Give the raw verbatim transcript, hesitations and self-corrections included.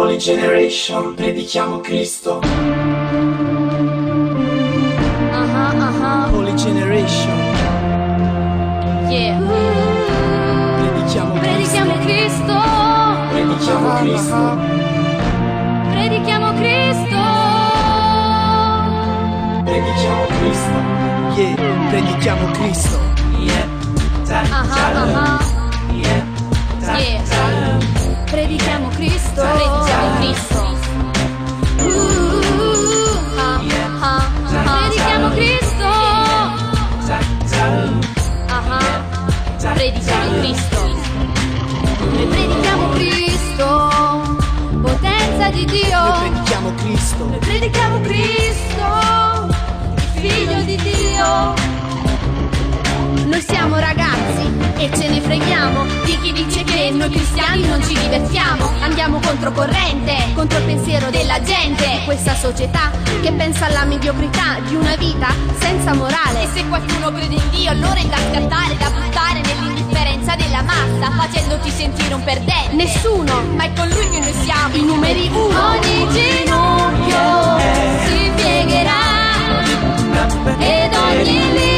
Holy Generation, predichiamo Cristo. Aha, aha. Holy Generation, Yeah. predichiamo Predichiamo Cristo. Predichiamo Cristo. Predichiamo Cristo. Predichiamo Cristo. Yeah, predichiamo Cristo. Yeah. Aha, aha. Yeah. Yeah. Predichiamo Cristo. Predichiamo Cristo. Uh, ah, ah, ah. Predichiamo Cristo. Aha. Predichiamo Cristo. Noi predichiamo Cristo. Potenza di Dio. Noi predichiamo Cristo. Noi predichiamo Cristo, il figlio di Dio. Noi siamo ragazzi e ce ne freghiamo di chi dice che noi cristiani non ci divertiamo. Andiamo controcorrente, contro il pensiero della gente. Questa società che pensa alla mediocrità di una vita senza morale. E se qualcuno crede in Dio allora è da scartare, da buttare nell'indifferenza della massa, facendoti sentire un perdente. Nessuno, ma è con lui che noi siamo i numeri uno. Ogni ginocchio si piegherà ed ogni